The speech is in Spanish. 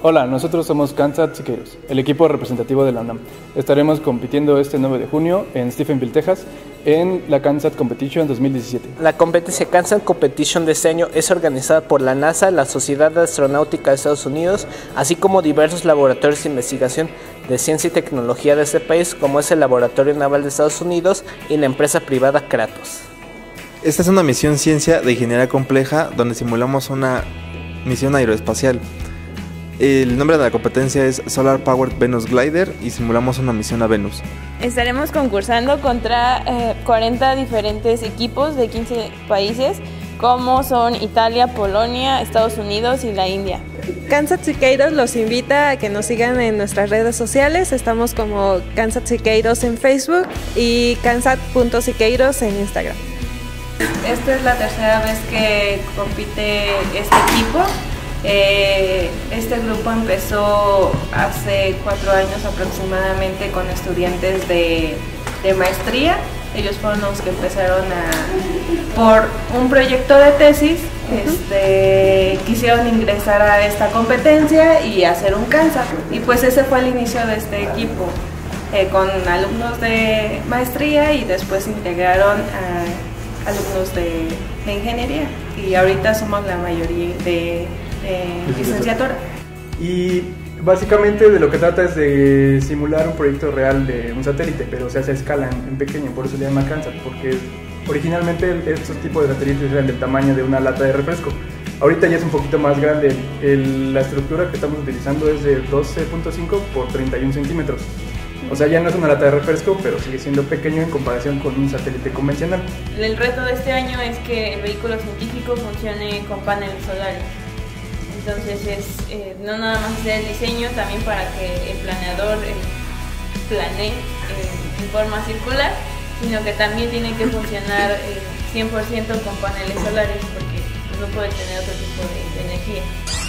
Hola, nosotros somos Kansas Siqueiros, el equipo representativo de la UNAM. Estaremos compitiendo este 9 de junio en Stephenville, Texas, en la Kansas Competition 2017. La competencia Kansas Competition de este año es organizada por la NASA, la Sociedad Astronáutica de Estados Unidos, así como diversos laboratorios de investigación de ciencia y tecnología de este país, como es el Laboratorio Naval de Estados Unidos y la empresa privada Kratos. Esta es una misión ciencia de ingeniería compleja donde simulamos una misión aeroespacial. El nombre de la competencia es Solar Powered Venus Glider y simulamos una misión a Venus. Estaremos concursando contra 40 diferentes equipos de 15 países, como son Italia, Polonia, Estados Unidos y la India. Kansas Siqueiros los invita a que nos sigan en nuestras redes sociales. Estamos como Kansas Siqueiros en Facebook y kansas.siqueiros en Instagram. Esta es la tercera vez que compite este equipo. Este grupo empezó hace 4 años aproximadamente con estudiantes de maestría. Ellos fueron los que empezaron por un proyecto de tesis, quisieron ingresar a esta competencia y hacer un Kansas. Y pues ese fue el inicio de este equipo, con alumnos de maestría y después integraron a alumnos de ingeniería. Y ahorita somos la mayoría de licenciatura. Y básicamente de lo que trata es de simular un proyecto real de un satélite, pero se hace a escala en pequeño, por eso se llama Kansas, porque originalmente estos tipos de satélites eran del tamaño de una lata de refresco. Ahorita ya es un poquito más grande, la estructura que estamos utilizando es de 12.5 por 31 centímetros. O sea, ya no es una lata de refresco, pero sigue siendo pequeño en comparación con un satélite convencional. El reto de este año es que el vehículo científico funcione con paneles solares. Entonces es no nada más hacer el diseño, también para que el planeador planee en forma circular, sino que también tiene que funcionar 100% con paneles solares, porque no puede tener otro tipo de energía.